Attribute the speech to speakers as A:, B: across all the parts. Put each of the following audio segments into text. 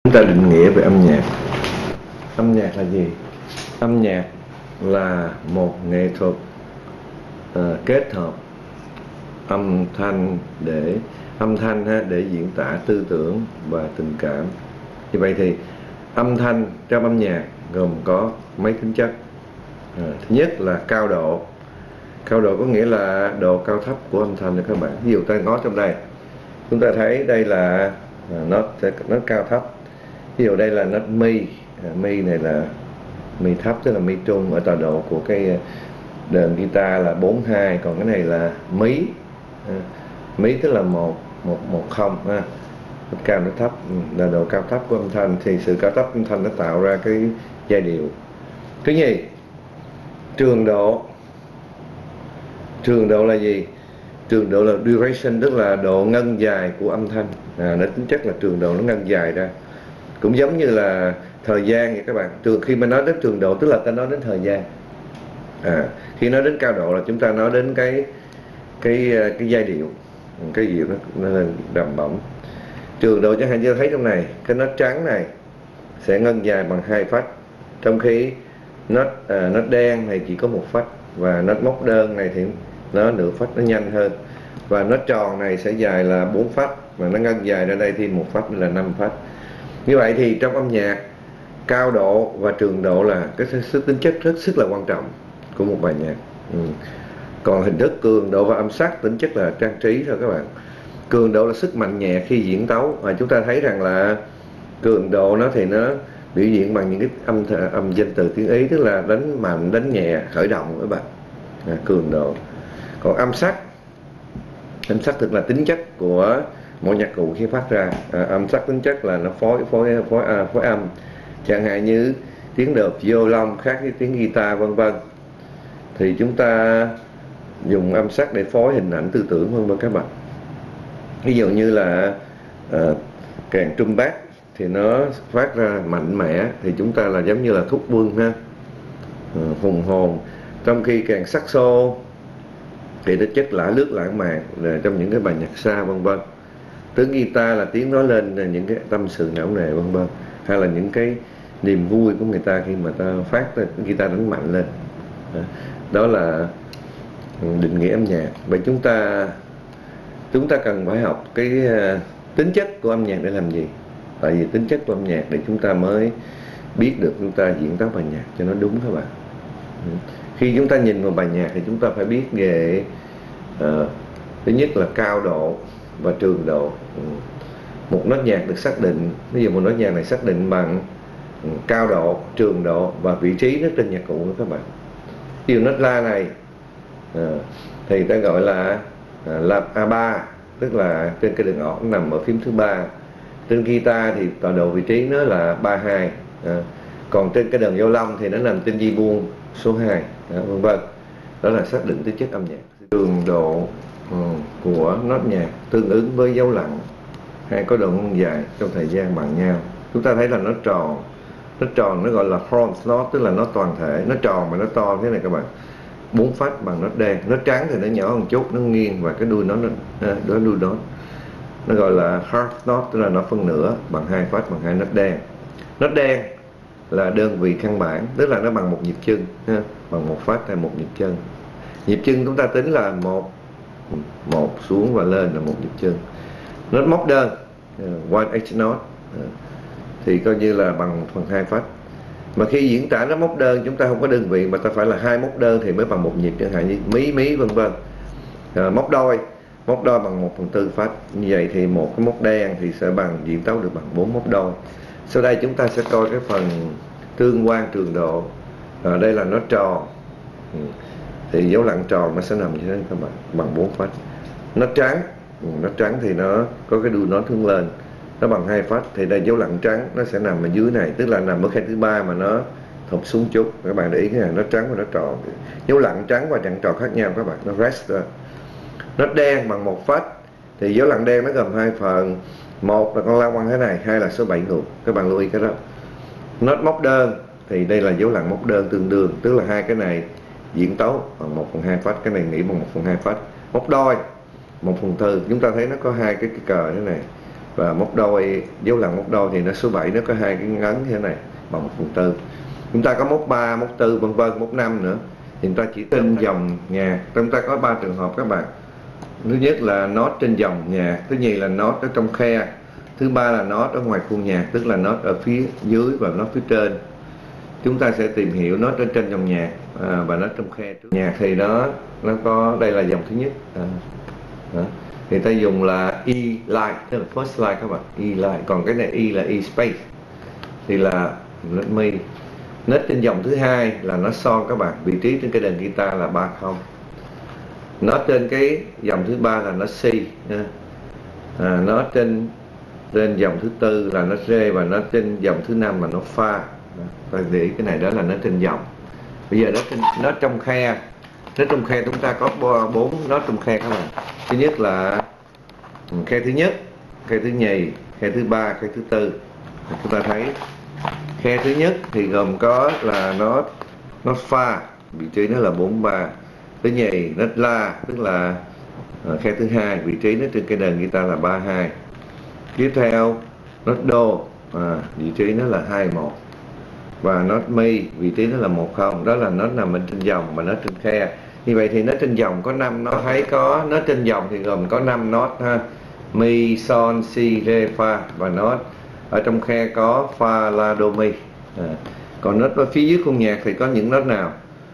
A: Chúng ta định nghĩa về âm nhạc. Âm nhạc là gì? Âm nhạc là một nghệ thuật kết hợp âm thanh để diễn tả tư tưởng và tình cảm. Như vậy thì âm thanh trong âm nhạc gồm có mấy tính chất. Thứ nhất là cao độ. Cao độ có nghĩa là độ cao thấp của âm thanh. Các bạn, ví dụ ta ngó trong đây, chúng ta thấy đây là nốt cao thấp. Ví dụ đây là nốt mi. Mi này là mi thấp, tức là mi trung ở tọa độ của cái đờn guitar là 4/2, còn cái này là mí. Mí tức là 1/1/0 ha. Cao nó thấp là độ cao thấp của âm thanh. Thì sự cao thấp âm thanh nó tạo ra cái giai điệu. Thứ nhì, trường độ. Trường độ là gì? Trường độ là duration, tức là độ ngân dài của âm thanh. Nó tính chất là trường độ nó ngân dài ra. Cũng giống như là thời gian vậy các bạn. Khi mà nói đến trường độ tức là ta nói đến thời gian. Khi nói đến cao độ là chúng ta nói đến cái giai điệu, cái điệu nó lên đầm bổng. Trường độ chẳng hạn như thấy trong này, cái nốt trắng này sẽ ngân dài bằng 2 phách, trong khi nốt đen này chỉ có 1 phách, và nốt móc đơn này thì nó nửa phách, nó nhanh hơn. Và nốt tròn này sẽ dài là 4 phách, và nó ngân dài ra đây thêm 1 phách là 5 phách. Như vậy thì trong âm nhạc, cao độ và trường độ là cái tính chất rất là quan trọng của một bài nhạc. Còn hình thức cường độ và âm sắc tính chất là trang trí thôi các bạn. Cường độ là sức mạnh nhẹ khi diễn tấu. Chúng ta thấy rằng là cường độ nó thì nó biểu diễn bằng những cái âm danh từ tiếng Ý, tức là đánh mạnh, đánh nhẹ, khởi động các bạn. Cường độ. Còn âm sắc tức là tính chất của mỗi nhạc cụ khi phát ra. Âm sắc tính chất là nó phối âm, chẳng hạn như tiếng đờn violon khác với tiếng guitar vân vân, thì chúng ta dùng âm sắc để phối hình ảnh tư tưởng vân vân các bạn. Ví dụ như là kèn trumpet thì nó phát ra mạnh mẽ, thì chúng ta là giống như là thúc quân ha, hùng hồn. Trong khi kèn saxo thì nó chất lả lướt lãng mạn trong những cái bài nhạc xa vân vân. Tiếng guitar là tiếng nói lên những cái tâm sự não nề vân vân, hay là những cái niềm vui của người ta khi mà ta phát guitar đánh mạnh lên. Đó là định nghĩa âm nhạc. Vậy chúng ta cần phải học cái tính chất của âm nhạc để làm gì? Tại vì tính chất của âm nhạc để chúng ta mới biết được chúng ta diễn tấu bài nhạc cho nó đúng các bạn. Khi chúng ta nhìn vào bài nhạc thì chúng ta phải biết về thứ nhất là cao độ và trường độ. Một nốt nhạc được xác định, ví dụ một nốt nhạc này xác định bằng cao độ, trường độ và vị trí nó trên nhạc cụ đó các bạn. Ví dụ nốt la này thì ta gọi là A3, tức là trên cái đường ổn nằm ở phím thứ 3. Trên guitar thì tọa độ vị trí nó là 3/2. Còn trên cái đờn violon thì nó nằm trên di buông số 2, vân vân. Đó là xác định tính chất âm nhạc. Trường độ của nốt nhạc tương ứng với dấu lặng hay có độ ngân dài trong thời gian bằng nhau. Chúng ta thấy là nó tròn nó gọi là front note, tức là nó toàn thể, nó tròn mà nó to thế này các bạn. 4 phách bằng nốt đen. Nốt trắng thì nó nhỏ một chút, nó nghiêng, và cái đuôi nó gọi là half note, tức là nó phân nửa bằng 2 phách bằng 2 nốt đen. Nốt đen là đơn vị căn bản, tức là nó bằng 1 nhịp chân ha, bằng 1 phách hay 1 nhịp chân. Nhịp chân chúng ta tính là một xuống và lên là 1 nhịp chân. Nốt móc đơn one eighth note thì coi như là bằng phần 2 phách. Mà khi diễn tả nó móc đơn chúng ta không có đơn vị mà ta phải là 2 móc đơn thì mới bằng 1 nhịp, chẳng hạn như mí vân vân. Móc đôi bằng 1/4 phách. Như vậy thì một cái móc đen thì sẽ diễn tấu được bằng 4 móc đôi. Sau đây chúng ta sẽ coi cái phần tương quan trường độ. Đây là nốt tròn, thì dấu lặng tròn nó sẽ nằm như thế các bạn, bằng 4 phách. Nốt trắng thì nó có cái đuôi nốt hướng lên, nó bằng 2 phách. Thì đây dấu lặng trắng nó sẽ nằm ở dưới này, tức là nằm ở khe thứ 3 mà nó thụt xuống chút. Các bạn để ý cái này, nốt trắng và nốt tròn. Dấu lặng trắng và chặn tròn khác nhau các bạn, nó rest ra. Nốt đen bằng 1 phách thì dấu lặng đen nó gồm 2 phần. Một là con la quăng thế này, hai là số 7 ngược. Các bạn lưu ý cái đó. Nốt móc đơn thì đây là dấu lặng móc đơn tương đương, tức là hai cái này diễn tấu bằng 1/2 phách, cái này nghỉ bằng 1/2 phách. Móc đôi 1/4. Chúng ta thấy nó có hai cái cờ thế này, và móc đôi, dấu lần móc đôi thì nó số 7 nó có hai cái ngấn như thế này bằng 1/4. Chúng ta có móc 3, móc 4 vân vân, móc 5 nữa thì chúng ta chỉ trên dòng nhạc. Chúng ta có 3 trường hợp các bạn. Thứ nhất là nốt trên dòng nhạc, thứ nhì là nốt ở trong khe, thứ ba là nốt ở ngoài khuôn nhạc, tức là nốt ở phía dưới và nốt phía trên. Chúng ta sẽ tìm hiểu nốt ở trên dòng nhạc và nốt trong khe trước. Nhạc thì nó có, đây là dòng thứ nhất. Đó. Thì ta dùng là E line, tức là first line các bạn, E line. Còn cái này E là E space thì là nốt mi. Nốt trên dòng thứ hai là nốt son các bạn, vị trí trên cái đàn guitar là 3/0. Nốt trên cái dòng thứ ba là nốt C. Nốt trên dòng thứ tư là nốt rê, và nốt trên dòng thứ năm là nốt fa. Và để cái này đó là nốt trên dòng. Bây giờ nốt trong khe. Nốt trong khe chúng ta có 4 nốt trong khe các bạn. Thứ nhất là khe thứ nhất, khe thứ nhì, khe thứ ba, khe thứ tư. Chúng ta thấy khe thứ nhất thì gồm có là nốt fa, vị trí nó là 4/3. Thứ nhì nốt la, tức là khe thứ hai, vị trí nó trên cái đàn guitar là 3/2. Tiếp theo nốt đô, vị trí nó là 2/1. Và nốt mi, vị trí nó là 1/0. Đó là nốt nằm bên trên dòng và nốt trên khe. Như vậy thì nốt trên dòng có 5 nốt. Thấy có nốt trên dòng thì gồm có 5 nốt ha. Mi, son, si, re, fa. Và nốt ở trong khe có fa, la, do, mi. Còn nốt ở phía dưới khuôn nhạc thì có những nốt nào?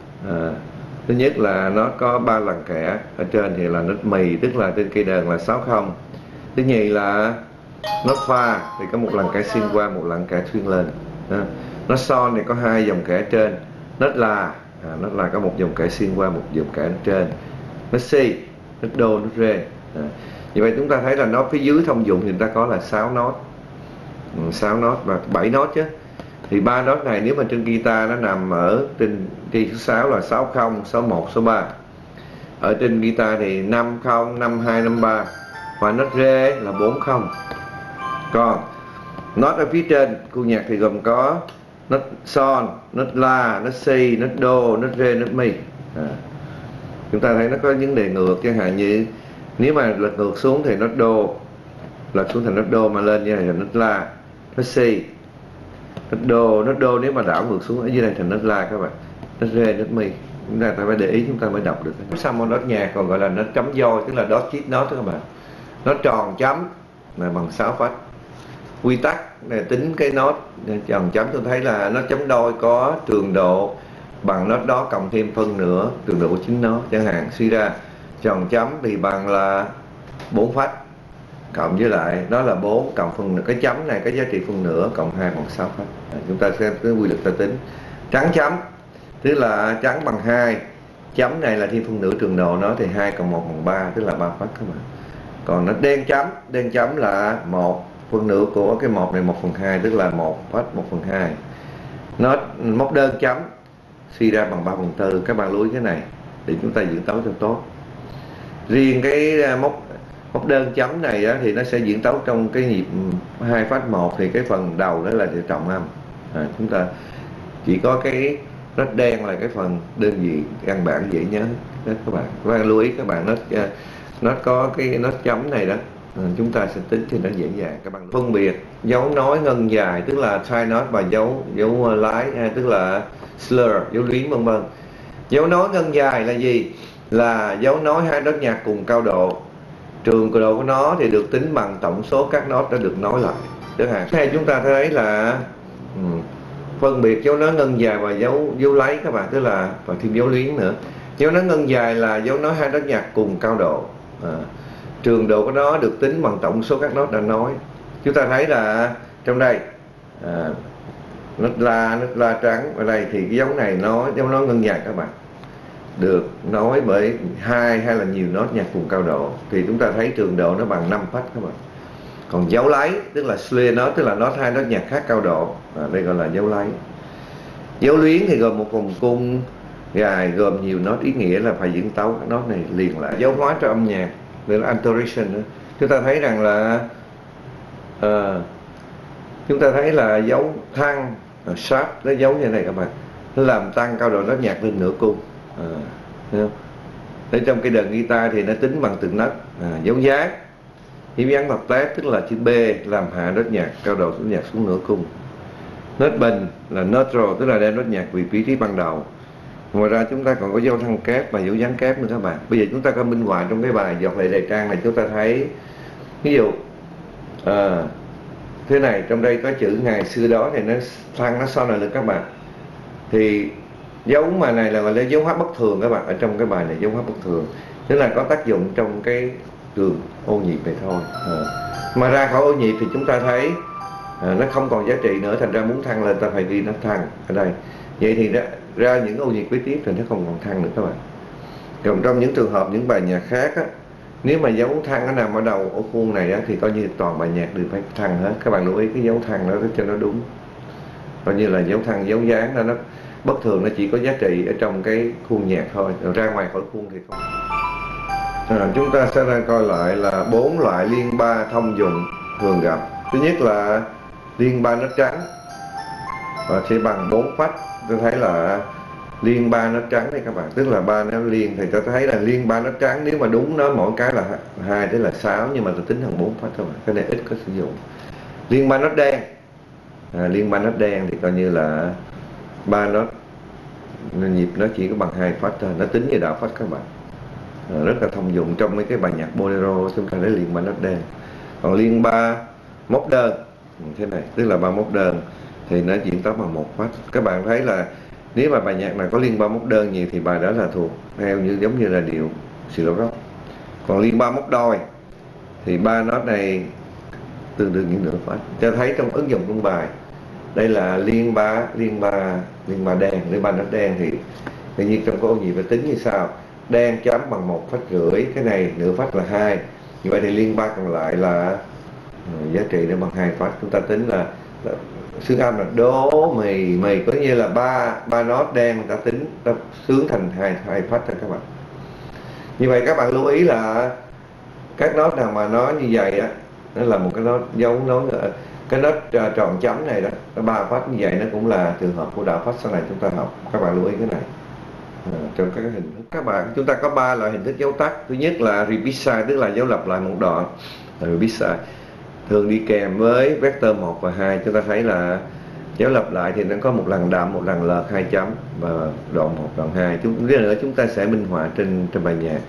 A: Thứ nhất là nó có 3 lần kẻ. Ở trên thì là nốt mì, tức là trên cây đàn là 6/0. Thứ nhì là nốt fa thì có 1 lần kẻ xuyên qua, 1 lần kẻ xuyên lên. Nốt son thì có 2 dòng kẻ trên. Nốt là có 1 dòng kẻ xuyên qua, 1 dòng kẻ trên. Nốt si, nốt đô, nốt rê. Như vậy chúng ta thấy là nốt phía dưới thông dụng thì chúng ta có là 6 nốt. 6 nốt và 7 nốt chứ. Thì 3 nốt này nếu mà trên guitar nó nằm ở trên số 6 là 60, 61, 63. Ở trên guitar thì 50, 52, 53. Và nốt rê là 40. Còn nốt ở phía trên khu nhạc thì gồm có nốt son, nốt la, nốt si, nốt đô, nốt rê, nốt mi. Chúng ta thấy nó có vấn đề ngược, chẳng hạn như nếu mà lật ngược xuống thì nốt đô, lật xuống thành nốt đô, mà lên như này là nốt la, nốt si, nốt đô nếu mà đảo ngược xuống ở dưới đây thành nốt la các bạn, nốt rê, nốt mi. Chúng ta phải để ý, chúng ta mới đọc được. Sau một nốt nhạc còn gọi là nốt chấm dôi, tức là dot chít nốt các bạn. Nốt tròn chấm là bằng 6 phách. Quy tắc này tính cái nốt tròn chấm, tôi thấy là nốt chấm đôi có trường độ bằng nốt đó cộng thêm phân nữa, trường độ của chính nó. Chẳng hạn suy ra tròn chấm thì bằng là 4 phách, cộng với lại đó là 4 cộng phân nửa, cái chấm này cái giá trị phân nửa cộng 2 bằng 6 phách. Chúng ta xem cái quy luật ta tính. Trắng chấm tức là trắng bằng 2, chấm này là thêm phân nửa trường độ nó thì 2 cộng 1 bằng 3, tức là 3 phách các bạn. Còn nó đen chấm là 1, phân nửa của cái 1 này 1/2, tức là 1 phách 1/2. Nó móc đơn chấm suy ra bằng 3/4. Các bạn lưu ý cái này để chúng ta diễn tấu cho tốt. Riêng cái móc đơn chấm này á, thì nó sẽ diễn tấu trong cái nhịp 2 phách 1, thì cái phần đầu đó là trọng âm. Chúng ta chỉ có cái nốt đen là cái phần đơn vị căn bản dễ nhớ đó các bạn. Các bạn lưu ý, các bạn nó có cái nốt chấm này đó, chúng ta sẽ tính thì nó dễ dàng. Các bạn phân biệt dấu nói ngân dài tức là tie note và dấu lái tức là slur, dấu luyến vân vân. Dấu nói ngân dài là gì? Là dấu nói hai nốt nhạc cùng cao độ. Trường cao độ của nó thì được tính bằng tổng số các nốt đã được nói lại. Chẳng hạn hay chúng ta thấy là phân biệt dấu nói ngân dài và dấu lấy các bạn, tức là và thêm dấu luyến nữa. Dấu nói ngân dài là dấu nói hai nốt nhạc cùng cao độ. Trường độ của nó được tính bằng tổng số các nốt đã nói. Chúng ta thấy là trong đây nốt la trắng ở đây thì cái dấu này dấu nói ngân dài các bạn, được nói bởi hai hay là nhiều nốt nhạc cùng cao độ, thì chúng ta thấy trường độ nó bằng 5 phách các bạn. Còn dấu lấy tức là slur nó, tức là nốt hai nốt nhạc khác cao độ, đây gọi là dấu lấy. Dấu luyến thì gồm một vòng cung dài gồm nhiều nốt ý nghĩa là phải diễn tấu các nốt này liền lại. Dấu hóa cho âm nhạc là alteration. Chúng ta thấy rằng là chúng ta thấy là dấu thăng sharp, nó dấu như này các bạn, nó làm tăng cao độ nốt nhạc lên nửa cung. Thấy không? Ở trong cái đàn guitar thì nó tính bằng từng nấc. Dấu Nhịp dáng lặp tép tức là chữ B làm hạ nốt nhạc cao độ nốt nhạc xuống nửa cung. Nốt bình là neutral, tức là đem nốt nhạc về vị trí ban đầu. Ngoài ra chúng ta còn có dấu thăng kép và dấu dáng kép nữa các bạn. Bây giờ chúng ta có minh họa trong cái bài giọt lệ đầy trang này, chúng ta thấy ví dụ thế này, trong đây có chữ ngày xưa đó thì nó thăng nó so này được các bạn. Thì dấu mà này là gọi là dấu hóa bất thường các bạn, ở trong cái bài này dấu hóa bất thường, tức là có tác dụng trong cái đường ô nhịp này thôi. Mà ra khỏi ô nhịp thì chúng ta thấy nó không còn giá trị nữa, thành ra muốn thăng lên ta phải ghi nó thăng ở đây. Vậy thì ra những ô nhịp kế tiếp thì nó không còn thăng nữa các bạn. Còn trong những trường hợp những bài nhạc khác á, nếu mà dấu thăng nó nằm ở đầu ô khuôn này á, thì coi như toàn bài nhạc đều phải thăng hết. Các bạn lưu ý cái dấu thăng đó cho nó đúng, coi như là dấu thăng dấu dáng đó, nó bất thường, nó chỉ có giá trị ở trong cái khuôn nhạc thôi, rồi ra ngoài khỏi khuôn thì không. Chúng ta sẽ ra coi lại là 4 loại liên ba thông dụng thường gặp. Thứ nhất là liên ba nốt trắng và sẽ bằng 4 phách. Tôi thấy là liên ba nốt trắng đây các bạn, tức là ba nó liên, thì tôi thấy là liên ba nốt trắng nếu mà đúng nó mỗi cái là 2 tới là 6, nhưng mà tôi tính thành 4 phách các bạn, cái này ít có sử dụng. Liên ba nốt đen, liên ba nốt đen thì coi như là ba nốt nhịp nó chỉ có bằng 2 phách thôi, nó tính về đạo phách các bạn. Rất là thông dụng trong mấy cái bài nhạc bolero, chúng ta lấy liên ba nốt đen. Còn liên ba móc đơn thế này, tức là ba móc đơn thì nó diễn tấu bằng 1 phách. Các bạn thấy là nếu mà bài nhạc này có liên ba móc đơn nhiều thì bài đó là thuộc theo giống như là điệu xì lô rock. Còn liên ba móc đôi thì ba nốt này tương đương những nửa phách. Cho thấy trong ứng dụng trong bài đây là liên ba đen, liên ba nốt đen thì tự nhiên trong cái ô nhịp phải tính như sau: đen chấm bằng 1,5 phách, cái này nửa phách là 2. Như vậy thì liên ba còn lại là giá trị nó bằng 2 phách. Chúng ta tính là xướng âm là đố mì có như là ba nốt đen, người ta tính ta xướng thành 2 phách thôi các bạn. Như vậy các bạn lưu ý là các nốt nào mà nó như vậy á, nó là một cái nốt dấu nối, cái nốt tròn chấm này đó, nó 3 phách như vậy, nó cũng là trường hợp của đạo phách sau này chúng ta học. Các bạn lưu ý cái này. Trong các hình thức các bạn, chúng ta có 3 loại hình thức dấu tắt. Thứ nhất là repeat sign, tức là dấu lặp lại một đoạn, repeat sign thường đi kèm với vector 1 và 2. Chúng ta thấy là dấu lặp lại thì nó có một lần đậm, một lần lợt, 2 chấm và đoạn 1, đoạn 2. Cái nữa chúng ta sẽ minh họa trên bài nhạc.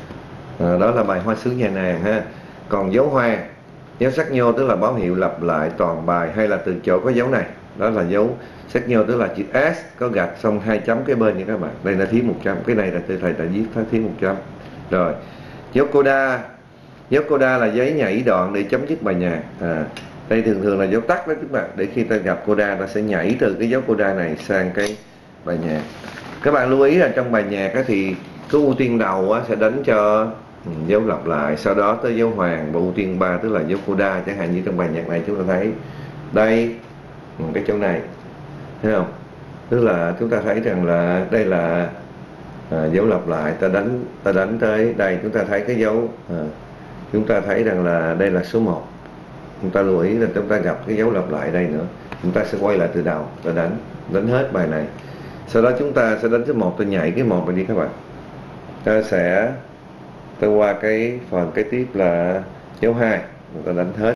A: Đó là bài Hoa Sứ Nhà Nàng ha. Còn dấu hoa, dấu sắc nhô tức là báo hiệu lặp lại toàn bài, hay là từ chỗ có dấu này, đó là dấu sắc nhô, tức là chữ S có gạch xong 2 chấm kế bên như các bạn. Đây là thiếu 1 chấm, cái này là thầy đã viết thiếu 1 chấm. Rồi dấu coda, dấu coda là giấy nhảy đoạn để chấm dứt bài nhạc. Đây thường là dấu tắt đó các bạn, để khi ta gặp coda ta sẽ nhảy từ cái dấu coda này sang cái bài nhạc. Các bạn lưu ý là trong bài nhạc thì cái ưu tiên đầu sẽ đánh cho dấu lặp lại, sau đó tới dấu hoàng và ưu tiên 3 tức là dấu coda. Chẳng hạn như trong bài nhạc này chúng ta thấy đây cái chỗ này, thấy không? Tức là chúng ta thấy rằng là đây là dấu lặp lại, ta đánh tới đây, chúng ta thấy cái dấu chúng ta thấy rằng là đây là số 1. Chúng ta lưu ý là chúng ta gặp cái dấu lặp lại đây nữa, chúng ta sẽ quay lại từ đầu, ta đánh hết bài này. Sau đó chúng ta sẽ đánh số 1, ta nhảy cái 1 này đi các bạn. Ta qua cái phần kế tiếp là dấu 2, ta đánh hết